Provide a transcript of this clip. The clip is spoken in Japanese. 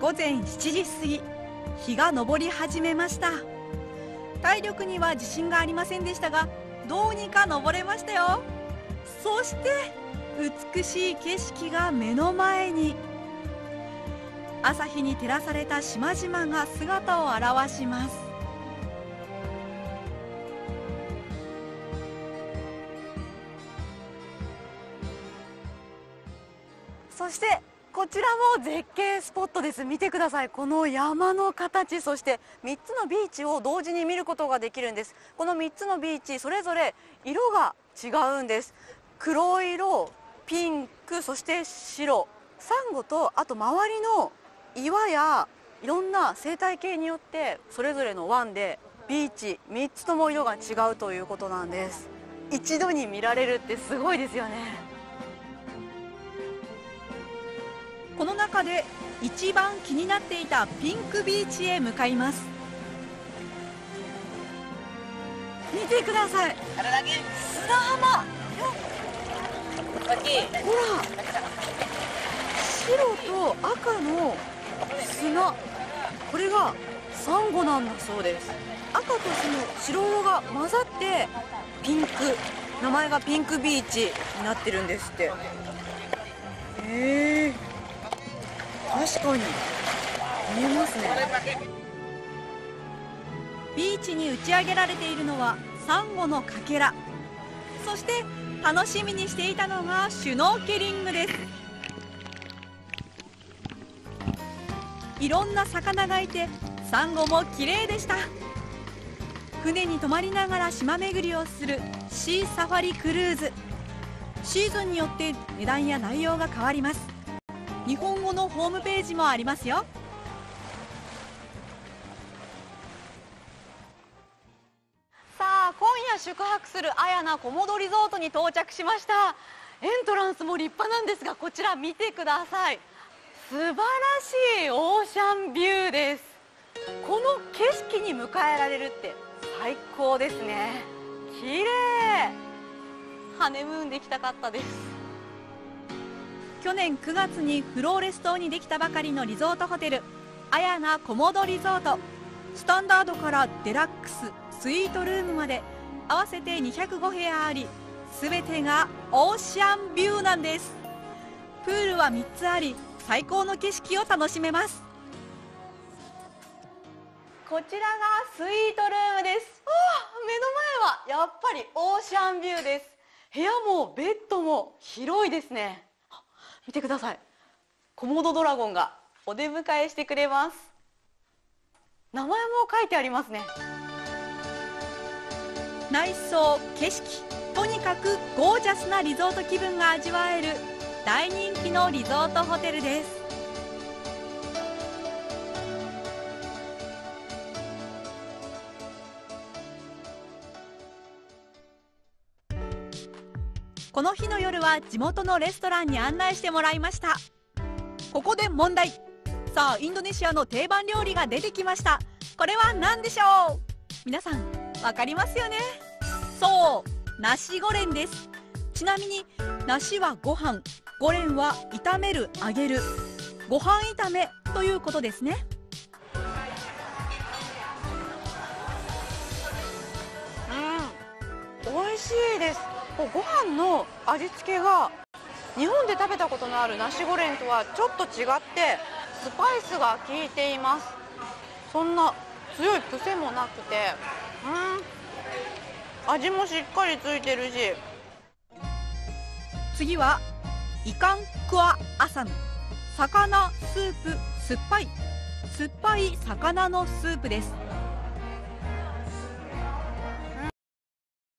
午前7時過ぎ、日が昇り始めました。体力には自信がありませんでしたが、どうにか登れましたよ。そして美しい景色が目の前に。朝日に照らされた島々が姿を現します。そしてこちらも絶景スポットです。見てください。この山の形、そして3つのビーチを同時に見ることができるんです。この3つのビーチ、それぞれ色が違うんです。黒色、ピンク、そして白。サンゴと、あと周りの岩やいろんな生態系によってそれぞれの湾でビーチ3つとも色が違うということなんです。一度に見られるってすごいですよね。この中で一番気になっていたピンクビーチへ向かいます。見てください、砂浜。ほら、白と赤の砂、これがサンゴなんだそうです。赤と白色が混ざってピンク、名前がピンクビーチになってるんですって。確かに見えますね。ビーチに打ち上げられているのはサンゴのかけら。そして楽しみにしていたのがシュノーケリングです。いろんな魚がいて、サンゴも綺麗でした。船に泊まりながら島巡りをするシーサファリクルーズ。シーズンによって値段や内容が変わります。日本語のホームページもありますよ。さあ、今夜宿泊するアヤナコモドリゾートに到着しました。エントランスも立派なんですが、こちら見てください。素晴らしいオーシャンビューです。この景色に迎えられるって最高ですね。綺麗。ハネムーンで行きたかったです。去年9月にフローレス島にできたばかりのリゾートホテル、アヤナコモドリゾート。スタンダードからデラックス、スイートルームまで合わせて205部屋あり、全てがオーシャンビューなんです。プールは3つあり、最高の景色を楽しめます。こちらがスイートルームです。目の前はやっぱりオーシャンビューです。部屋もベッドも広いですね。見てください。コモドドラゴンがお出迎えしてくれます。名前も書いてありますね。内装、景色、とにかくゴージャスなリゾート気分が味わえる大人気のリゾートホテルです。この日の夜は地元のレストランに案内してもらいました。ここで問題。さあ、インドネシアの定番料理が出てきました。これは何でしょう？皆さんわかりますよね。そう、ナシゴレンです。ちなみにナシはご飯、ゴレンは炒める、揚げる、ご飯炒めということですね。美味しいです。ご飯の味付けが日本で食べたことのあるナシゴレンとはちょっと違ってスパイスが効いています。そんな強い癖もなくて、味もしっかりついてるし。次はイカンクアアサム、魚スープ、酸っぱい魚のスープです。